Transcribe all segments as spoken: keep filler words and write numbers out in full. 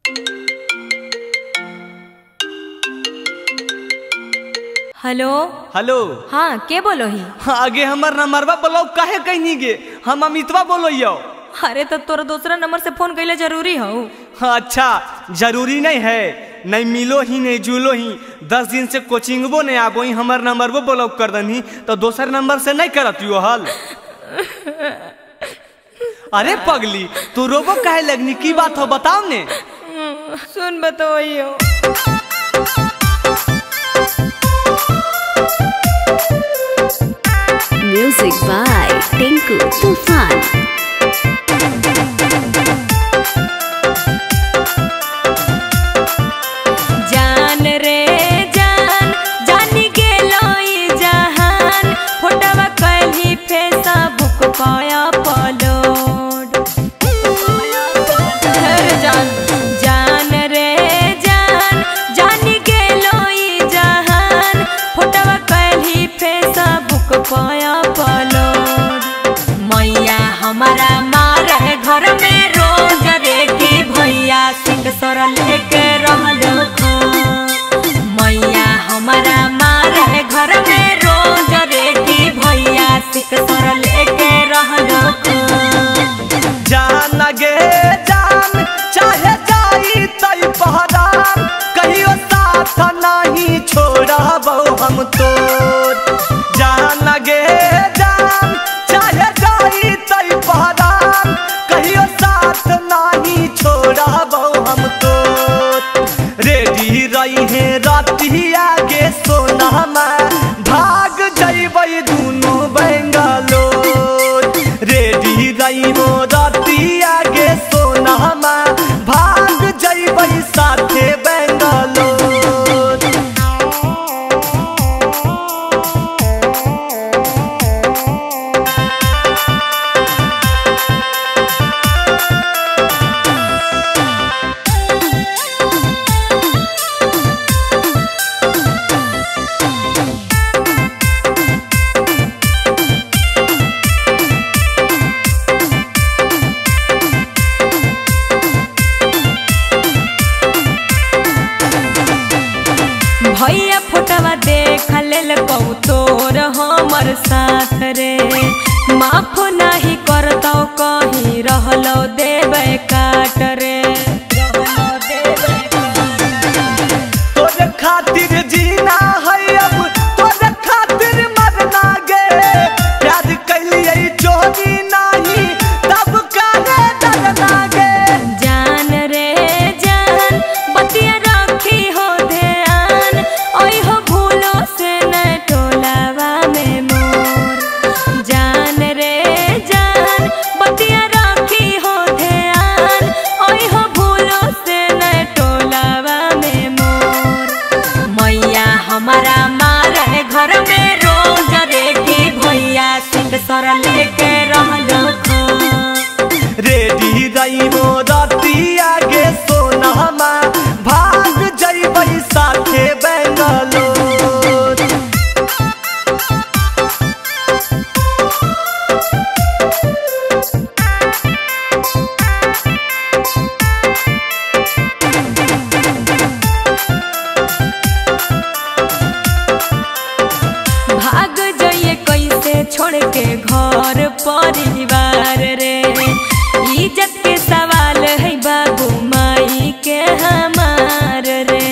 Hello hello. हाँ के बोलो ही? आगे हमार नंबरवा बोलो काहे कहीं गे, हम अमितवा बोलो यो। अरे तो तोरा दूसरा नंबर से फोन कैले जरूरी हो? अच्छा जरूरी नहीं है, नहीं मिलो ही नहीं जुलो ही, दस दिन से कोचिंग वो नहीं आबो ही, हमार नंबर वो ब्लॉक कर दनी तो दोसर नंबर से नहीं करत यो हल। अरे पगली तू रोबो काहे लगनी, की बात हो बताओ ने। सुन बताओ। Music by Tinku Tufan। जान रे जान जानी गेलो ई जहान, फोटवा कहीं फेसबुक पाया अपलोड। जान जान रे जान जानी गेलो ई जहान, फोटवा कहीं फेसबुक पाया अपलोड। मैया हमारा मारे घर में रोज रे की भैया सिंह सर लेके रहलो खो। मैया हमारा मारे घर में रोज रे की भैया सिंह सर लेके रहलो खो। जान गे जान चाहे जाई तई पहरान, कहियो साथ नहीं छोड़बो हम तोर। जान गे जान चाहे जाई तई पहरान, कहियो साथ नहीं छोड़बो हम तोर। रेडी रही है राती आगे सोना में, भाग जइबै दुनू बेंगलोर। रेडी रही हो राती आगे सोना में, भाग जइबै साथे बेंगलोर। भैया फोटवा देख लेल कहू तोर हमर साथ रे, माफ नहीं करतौ कहीं रहलो देवे काट रे। तोरे खातिर जीना है अब, तोरे खातिर मरना गे, प्यार कैलिए चोरी नहीं तब काहे डरना गे। जान रे जान बतिया रखी हो ध्यान, ओई हो भूलो से न टोलावा में मोर। जान रे जान बतिया रखी हो ध्यान, ओई हो भूलो से न टोलावा में मोर। मैया हमारा मारे घर में रोज रे की भैया सिंह सर लेके रहलो खो। रेडी रही हो राती आगे सोना में, भाग जइबै साथे बेंगलोर। भाग जाइए कैसे छोड़ के घर परिवार रे, इज्जत के सवाल है बाबू माई के हमार रे।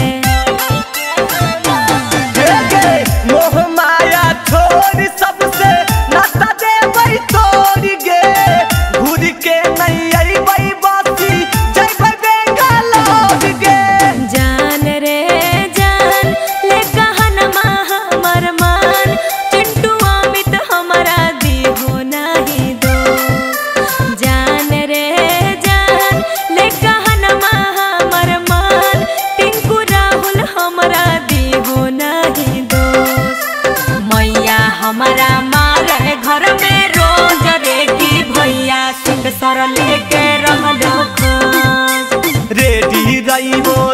मोह माया छोड़ सबसे नाता देबै तोड़ गे, घूर के नहीं अइबै बासी जइबै बेंगलोर गे। जान रे जान ले कहनमा हमर मान, चिंटू अमित हमारा दी हो नहीं दो। जान रे जान ले कहनमा हमर मान, टिंकू राहुल हमारा दी हो नहीं दो। मैया हमारा मारे घर में रोज रे की भैया सिंह सर लेके रहलो खो। रेडी रही हो